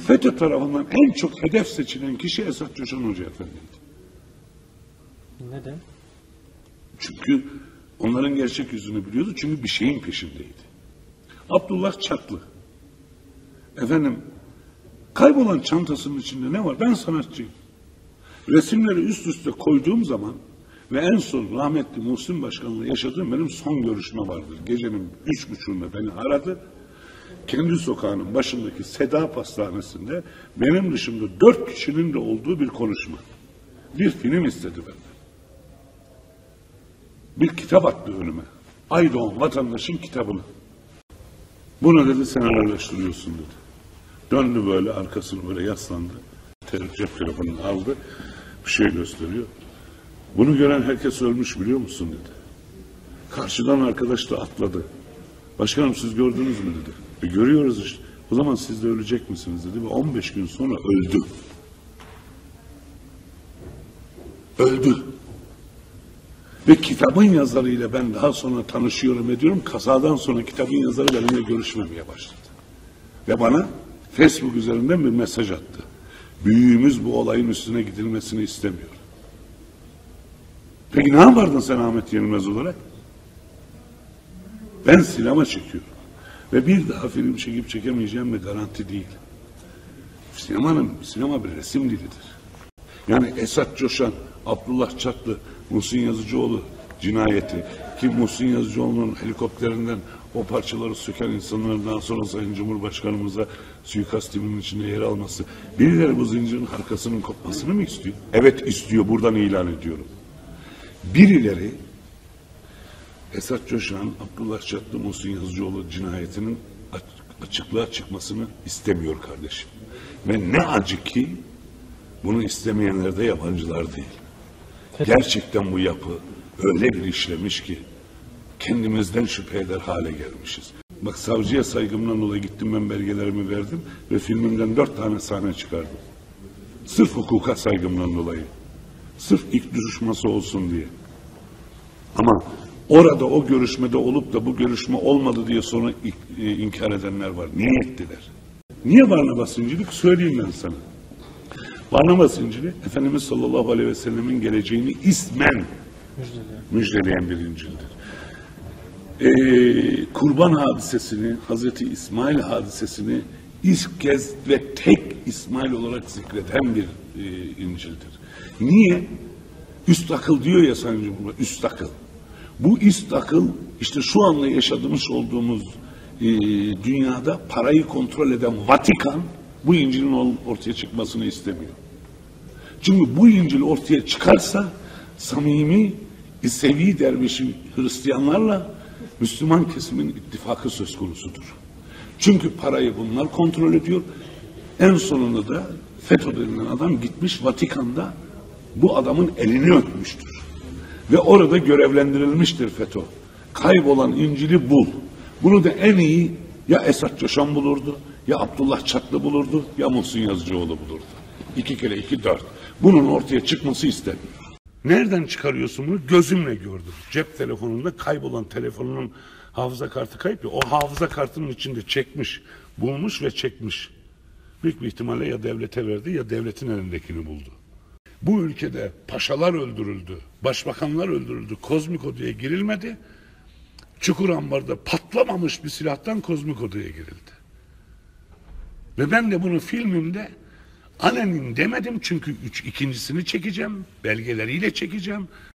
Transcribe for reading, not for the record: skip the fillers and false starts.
FETÖ tarafından en çok hedef seçilen kişi Esat Coşan Hoca Efendi'ydi. Neden? Çünkü onların gerçek yüzünü biliyordu. Çünkü bir şeyin peşindeydi. Abdullah Çatlı. Efendim, kaybolan çantasının içinde ne var? Ben sanatçıyım. Resimleri üst üste koyduğum zaman ve en son rahmetli Muhsin Başkan'la yaşadığım benim son görüşme vardır. Gecenin 3.30'unda beni aradı. Kendi sokağının başındaki Seda Pastanesi'nde benim dışımda 4 kişinin de olduğu bir konuşma. Bir film istedi benden. Bir kitap attı önüme. Aydoğan vatandaşın kitabını. Bunu dedi sen araştırıyorsun dedi. Döndü böyle arkasını böyle yaslandı. Cep telefonunu aldı. Bir şey gösteriyor. Bunu gören herkes ölmüş biliyor musun dedi. Karşıdan arkadaş da atladı. Başkanım siz gördünüz mü dedi. Görüyoruz işte. O zaman siz de ölecek misiniz dedi ve 15 gün sonra öldü. Öldü. Ve kitabın yazarıyla ben daha sonra tanışıyorum ediyorum. Kazadan sonra kitabın yazarı benimle görüşmemeye başladı. Ve bana Facebook üzerinden bir mesaj attı. Büyüğümüz bu olayın üstüne gidilmesini istemiyor. Peki ne yapardın sen Ahmet Yenilmez olarak? Ben sinema çekiyorum. Ve bir daha film çekip çekemeyeceğim bir garanti değil. Sinema bir resim dilidir. Yani Esat Coşan, Abdullah Çatlı, Muhsin Yazıcıoğlu cinayeti, ki Muhsin Yazıcıoğlu'nun helikopterinden o parçaları söken insanların daha sonra Sayın Cumhurbaşkanımıza suikast timinin içinde yer alması, birileri bu zincirin arkasının kopmasını mı istiyor? Evet istiyor, buradan ilan ediyorum. Birileri Esat Coşan, Abdullah Çatlı, Muhsin Yazıcıoğlu cinayetinin açıklığa çıkmasını istemiyor kardeşim. Ve ne acı ki bunu istemeyenler de yabancılar değil. Gerçekten bu yapı öyle bir işlemiş ki kendimizden şüphe eder hale gelmişiz. Bak savcıya saygımdan dolayı gittim, ben belgelerimi verdim ve filmimden 4 tane sahne çıkardım. Sırf hukuka saygımdan dolayı. Sırf ilk duruşması olsun diye. Ama orada o görüşmede olup da bu görüşme olmadı diye sonra inkar edenler var. Niye ettiler? Niye Barnabas İncil'i? Söyleyeyim ben sana. Barnabas İncil'i Efendimiz sallallahu aleyhi ve sellemin geleceğini ismen müjdeleyen bir İncil'dir. Kurban hadisesini, Hazreti İsmail hadisesini ilk kez ve tek İsmail olarak zikreden bir İncil'dir. Niye? Üst akıl diyor ya Sayın Cumhurbaşkanı, üst akıl. Bu üst akıl işte şu anda yaşadığımız olduğumuz dünyada parayı kontrol eden Vatikan bu İncil'in ortaya çıkmasını istemiyor. Çünkü bu İncil ortaya çıkarsa samimi, İsevi dervişi Hristiyanlarla Müslüman kesimin ittifakı söz konusudur. Çünkü parayı bunlar kontrol ediyor. En sonunda da FETÖ denilen adam gitmiş Vatikan'da bu adamın elini öpmüştür. Ve orada görevlendirilmiştir FETÖ. Kaybolan İncil'i bul. Bunu da en iyi ya Esat Coşan bulurdu, ya Abdullah Çatlı bulurdu, ya Muhsin Yazıcıoğlu bulurdu. 2 kere 2 4. Bunun ortaya çıkması istemiyor. Nereden çıkarıyorsun bunu? Gözümle gördüm. Cep telefonunda kaybolan telefonunun hafıza kartı kayıp ya. O hafıza kartının içinde çekmiş, bulmuş ve çekmiş. Büyük bir ihtimalle ya devlete verdi ya devletin elindekini buldu. Bu ülkede paşalar öldürüldü, başbakanlar öldürüldü, kozmik odaya girilmedi. Çukurambar'da patlamamış bir silahtan kozmik odaya girildi. Ve ben de bunu filmimde Alenin demedim çünkü ikincisini çekeceğim, belgeleriyle çekeceğim.